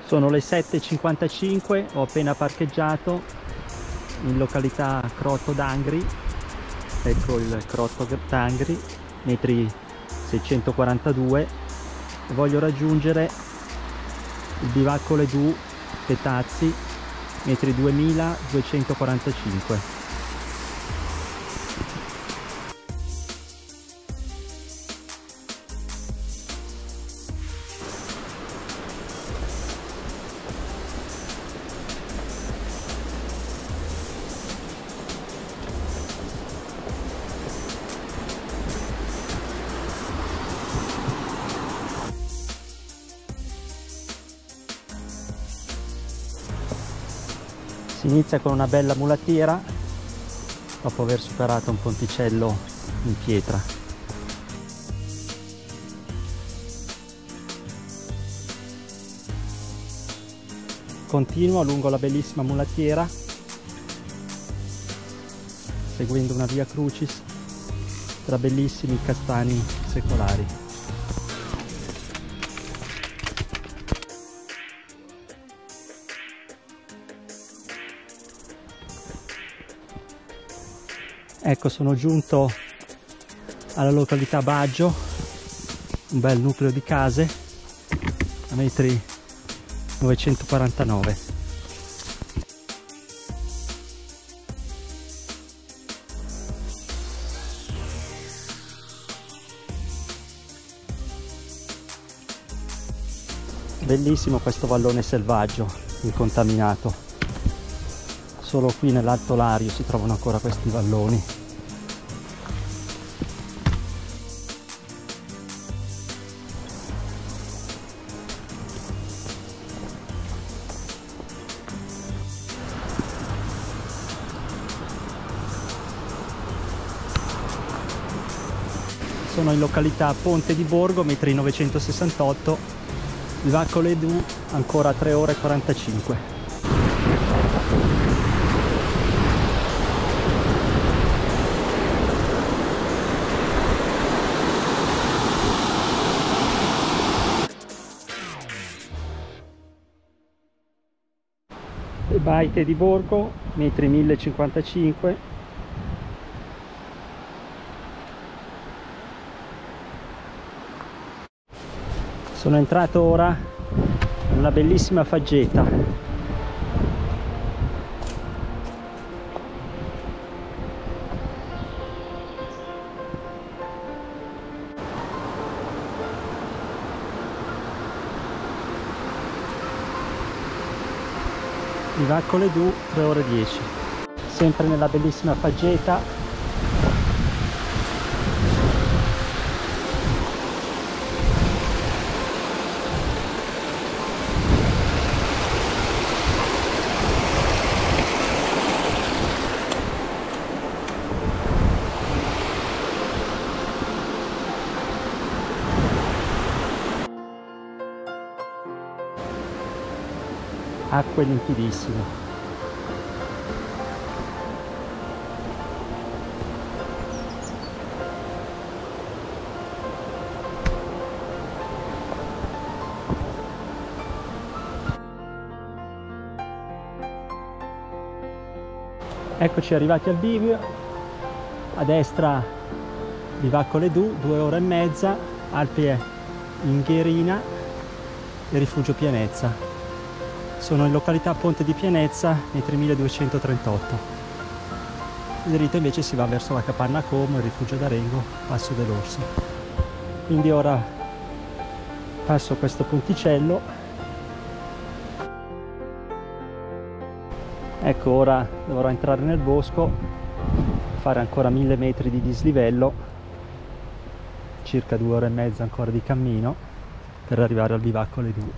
Sono le 7:55, ho appena parcheggiato in località Crotto d'Angri. Ecco il Crotto d'Angri, metri 642, e voglio raggiungere il bivacco Ledoux Petazzi, metri 2245. Si inizia con una bella mulattiera dopo aver superato un ponticello in pietra. Continuo lungo la bellissima mulattiera seguendo una via crucis tra bellissimi castani secolari. Ecco, sono giunto alla località Baggio, un bel nucleo di case a metri 949. Bellissimo questo vallone selvaggio, incontaminato. Solo qui nell'Alto Lario si trovano ancora questi valloni. Sono in località Ponte di Borgo, metri 968, bivacco Ledoux, ancora 3 ore e 45. Le baite di Borgo, metri 1055. Sono entrato ora in una bellissima faggeta. Bivacco Ledoux, 3 ore 10. Sempre nella bellissima faggeta. Acque limpidissime. Eccoci arrivati al bivio. A destra bivacco Ledoux, 2 ore e mezza, Alpi Ingherina e rifugio Pianezza. Sono in località Ponte di Pianezza, metri 1238. Dritto invece si va verso la capanna Como, il rifugio d'Arengo, Passo dell'Orso. Quindi ora passo questo ponticello. Ecco, ora dovrò entrare nel bosco, fare ancora 1000 metri di dislivello, circa 2 ore e mezza ancora di cammino per arrivare al bivacco Ledoux.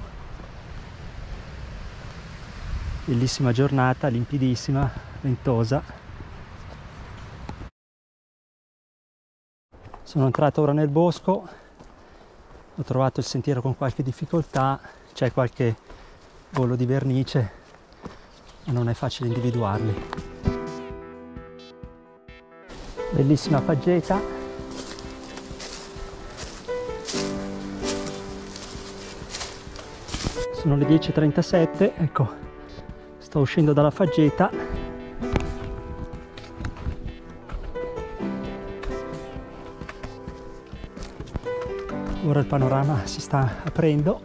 Bellissima giornata, limpidissima, ventosa. Sono entrato ora nel bosco, ho trovato il sentiero con qualche difficoltà, c'è qualche volo di vernice, ma non è facile individuarli. Bellissima faggeta. Sono le 10:37, ecco, sto uscendo dalla faggeta. Ora il panorama si sta aprendo.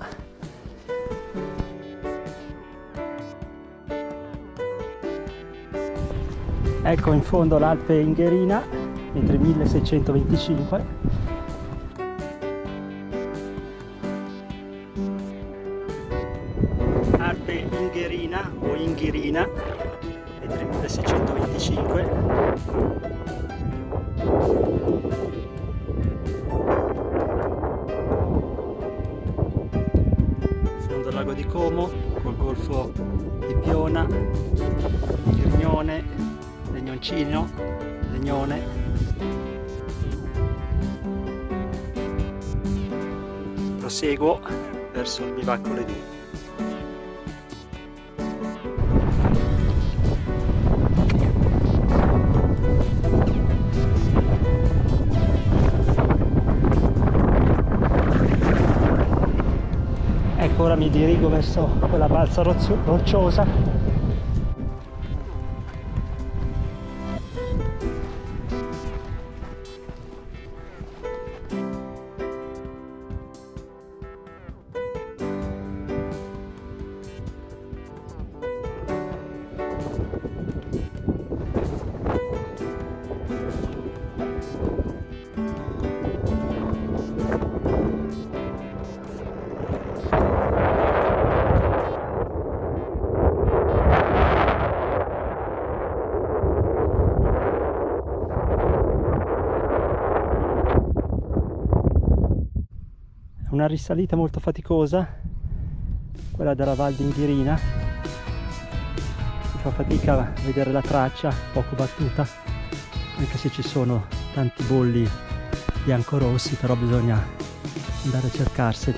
Ecco in fondo l'Alpe Ingherina, metri 1625. Alpe Ingherina o Inghirina, metri 1625. Fondo al lago di Como, col golfo di Piona, Grignone, Legnoncino, Legnone. Proseguo verso il bivacco Ledù. Ecco, ora mi dirigo verso quella balza rocciosa. Una risalita molto faticosa, quella della Val d'Inghirina. Si fa fatica a vedere la traccia, poco battuta, anche se ci sono tanti bolli bianco-rossi, però bisogna andare a cercarseli.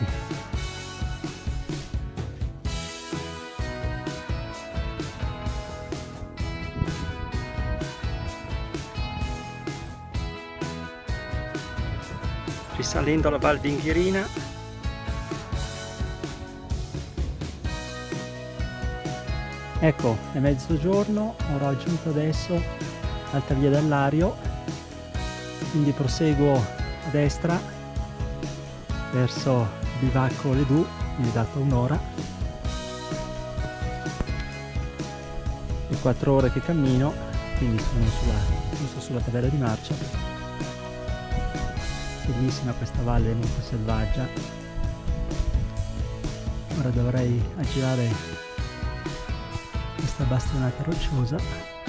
Risalendo la Val d'Inghirina. Ecco, è mezzogiorno, ho raggiunto adesso Alta Via del Lario, quindi proseguo a destra verso il bivacco Ledù, mi è dato un'ora. E 4 ore che cammino, quindi sono giusto sulla tabella di marcia. Bellissima questa valle molto selvaggia. Ora dovrei aggirare questa bastonata rocciosa.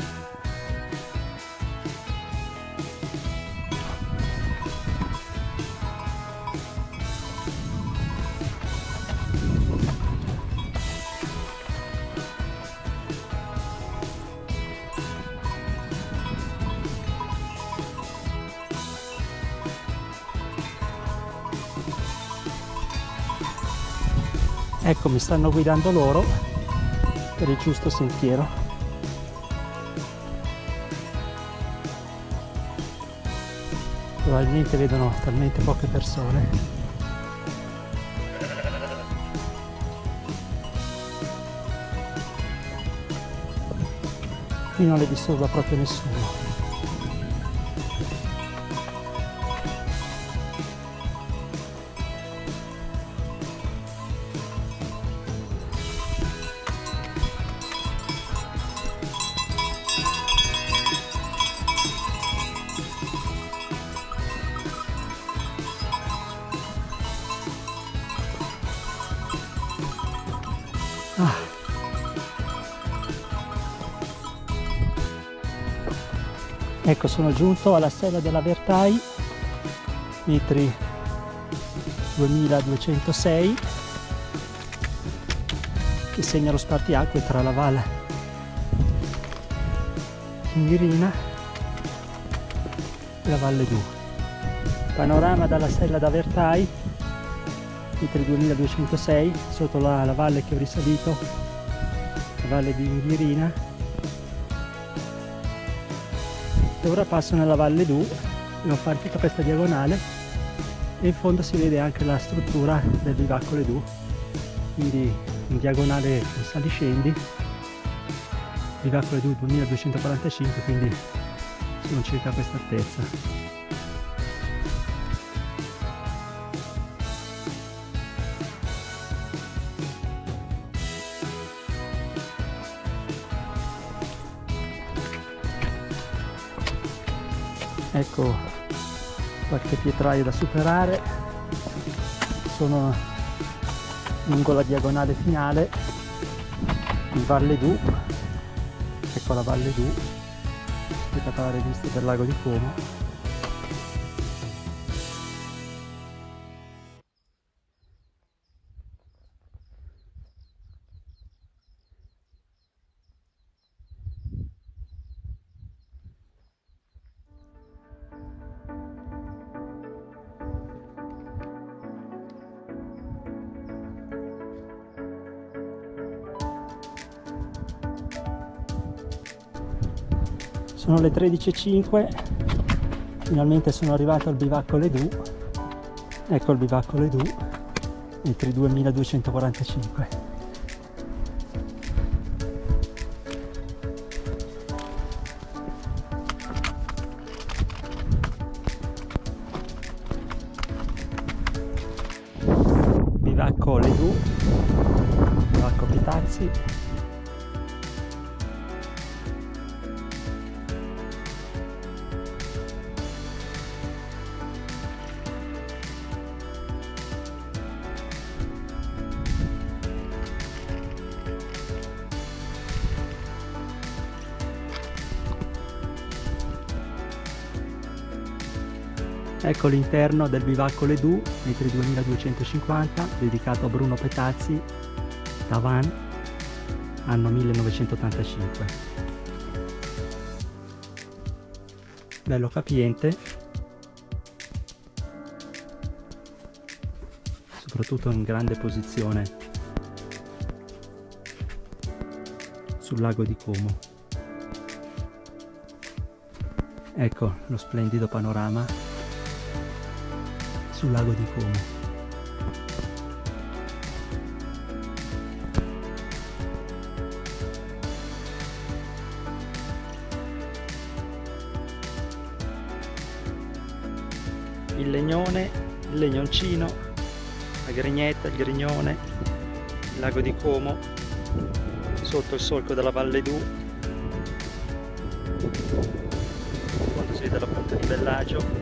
Ecco, mi stanno guidando loro per il giusto sentiero. Probabilmente vedono talmente poche persone. Qui non le disturba proprio nessuno. Ecco, sono giunto alla sella della Vertai, metri 2206, che segna lo spartiacque tra la Val Inghirina e la Valle Ledù. Panorama dalla sella da Vertai, metri 2206, sotto la valle che ho risalito, la Valle di Inghirina. E ora passo nella Valle Ledù, devo fare tutta questa diagonale e in fondo si vede anche la struttura del bivacco Ledù, quindi in diagonale con saliscendi, bivacco alle 2245, quindi sono circa a questa altezza. Ecco qualche pietraio da superare, sono lungo la diagonale finale in Valle Du. Ecco la Valle Du, spettacolare vista del lago di Como. Sono le 13:05, finalmente sono arrivato al bivacco Le Du. Ecco il bivacco Le Du, metri 2245. Bivacco Le Du, bivacco Petazzi. Ecco l'interno del bivacco Le Du, metri 2250, dedicato a Bruno Petazzi, Tavannes, anno 1985. Bello capiente, soprattutto in grande posizione sul lago di Como. Ecco lo splendido panorama sul lago di Como. Il legnone, il legnoncino, la grignetta, il grignone, il lago di Como, sotto il solco della Valle Du, quando si vede la punta di Bellagio.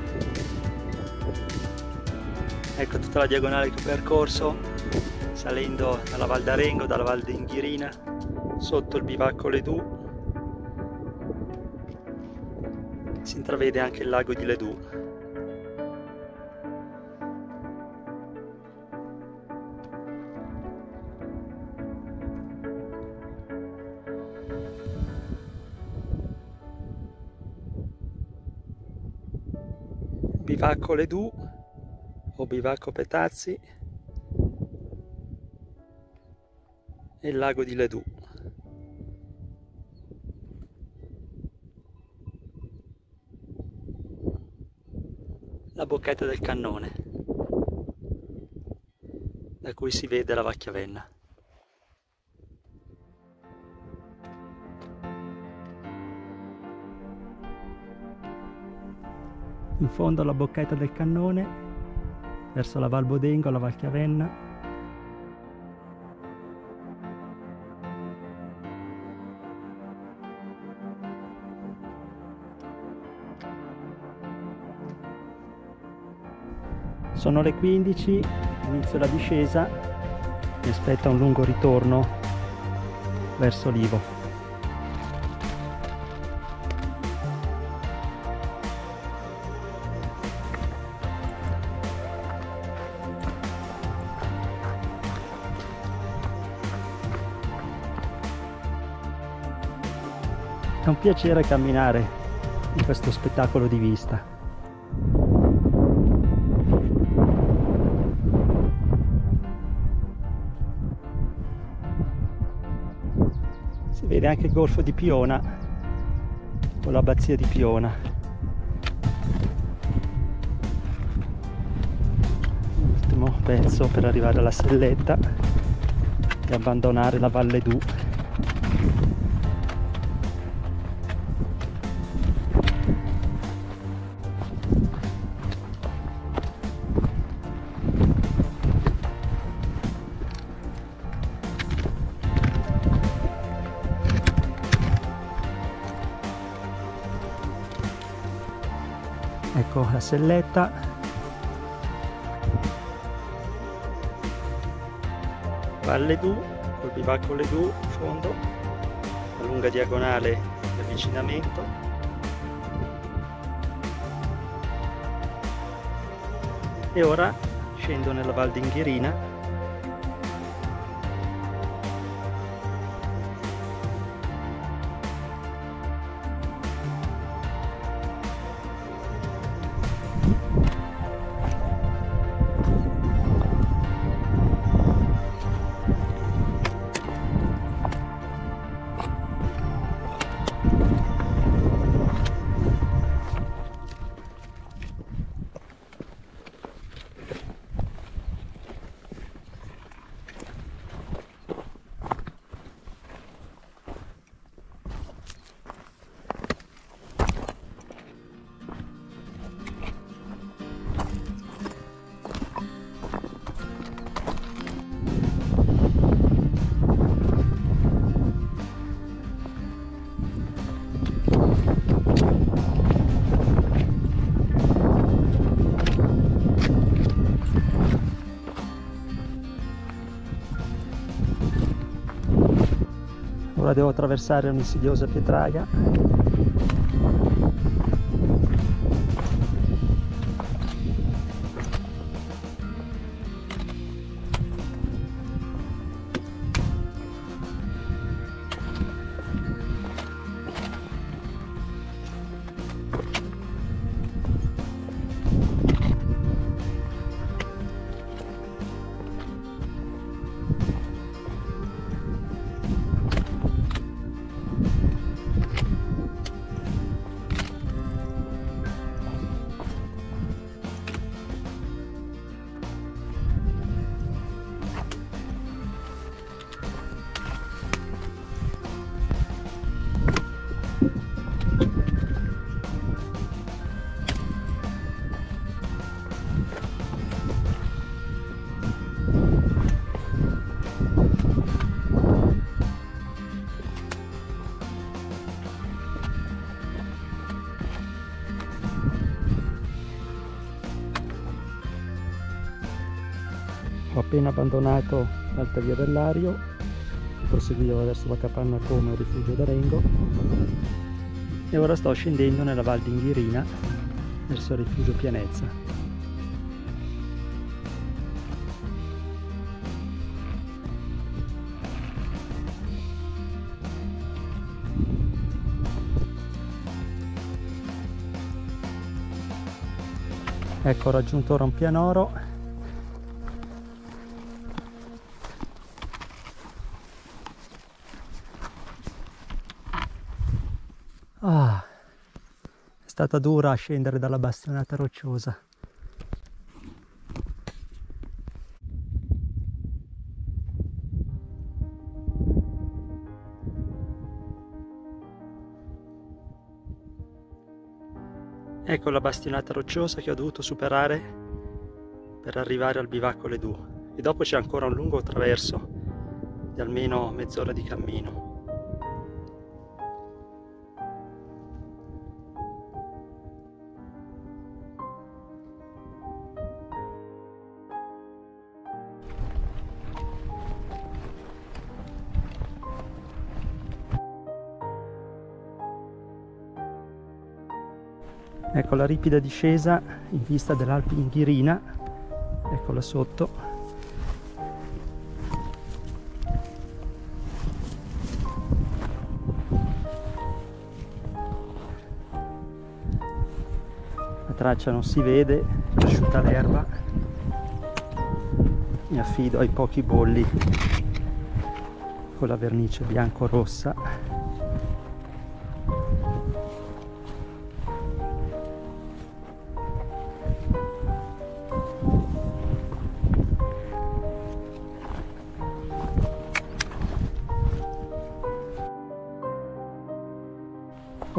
Ecco tutta la diagonale che ho percorso, salendo dalla Val d'Arengo, dalla Val d'Inghirina, sotto il bivacco Le Du. Si intravede anche il lago di Le Du. Bivacco Le Du o bivacco Petazzi e il lago di Le Du. La bocchetta del Cannone, da cui si vede la Vacchiavenna. In fondo alla bocchetta del Cannone, verso la Val Bodengo, la Vacchiavenna. Sono le 15, inizio la discesa, mi aspetta un lungo ritorno verso Livo. È un piacere camminare in questo spettacolo di vista. Si vede anche il golfo di Piona o l'abbazia di Piona. Ultimo pezzo per arrivare alla selletta. e abbandonare la Valle Du. Ecco la selletta. Valle Du, col bivacco Le Du in fondo, la lunga diagonale di avvicinamento. E ora scendo nella Val d'Inghirina. Ora devo attraversare un'insidiosa pietraia. Ho appena abbandonato l'Alta Via del Lario, proseguivo verso la capanna Como e rifugio d'Arengo e ora sto scendendo nella Val d'Inghirina verso il rifugio Pianezza. Ecco, ho raggiunto Rompianoro. È stata dura scendere dalla bastionata rocciosa. Ecco la bastionata rocciosa che ho dovuto superare per arrivare al bivacco Le Du, e dopo c'è ancora un lungo traverso di almeno mezz'ora di cammino. Ecco la ripida discesa in vista dell'Alpe Inghirina, eccola sotto. La traccia non si vede, è cresciuta l'erba. Mi affido ai pochi bolli con la vernice bianco-rossa.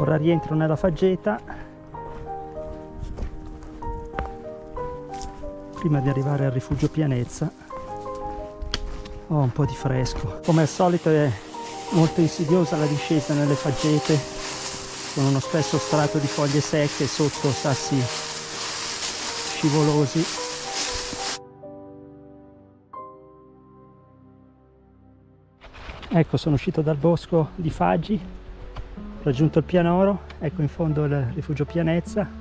Ora rientro nella faggeta prima di arrivare al rifugio Pianezza. Ho un po' di fresco. Come al solito è molto insidiosa la discesa nelle faggete, con uno spesso strato di foglie secche sotto sassi scivolosi. Ecco, sono uscito dal bosco di Faggi, ho raggiunto il pianoro, ecco in fondo il rifugio Pianezza.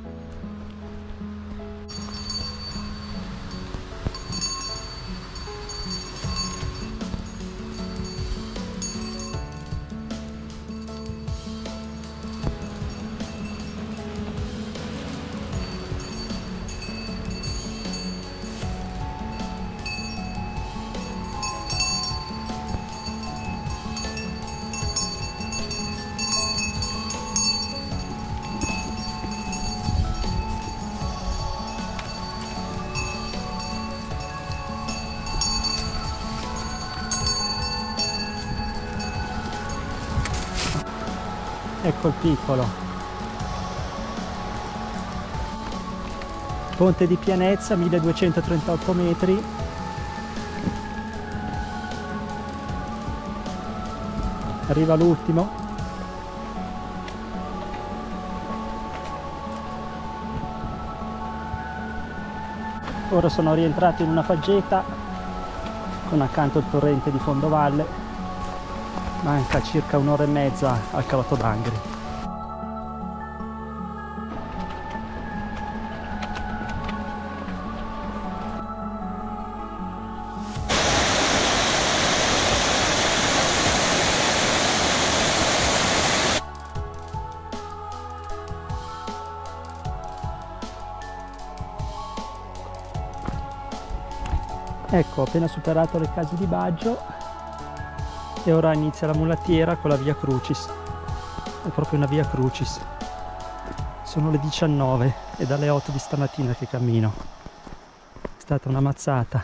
Ecco il piccolo ponte di Pianezza, 1238 metri. Arriva l'ultimo. Ora sono rientrato in una faggeta con accanto il torrente di fondovalle. Manca circa un'ora e mezza al Crotto d'Angri. Ecco, ho appena superato le case di Baggio e ora inizia la mulattiera con la Via Crucis. È proprio una Via Crucis. Sono le 19 e dalle 8 di stamattina che cammino. È stata una mazzata.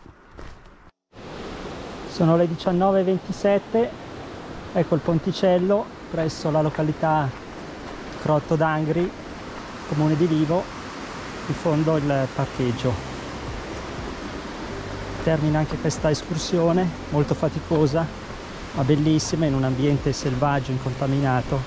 Sono le 19:27, ecco il ponticello presso la località Crotto d'Angri, comune di Livo, in fondo il parcheggio. Termina anche questa escursione molto faticosa ma bellissima, in un ambiente selvaggio, incontaminato,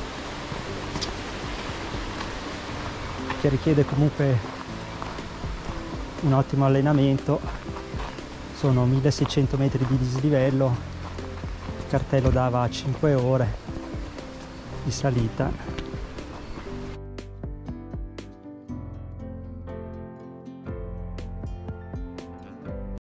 che richiede comunque un ottimo allenamento. Sono 1600 metri di dislivello, il cartello dava 5 ore di salita.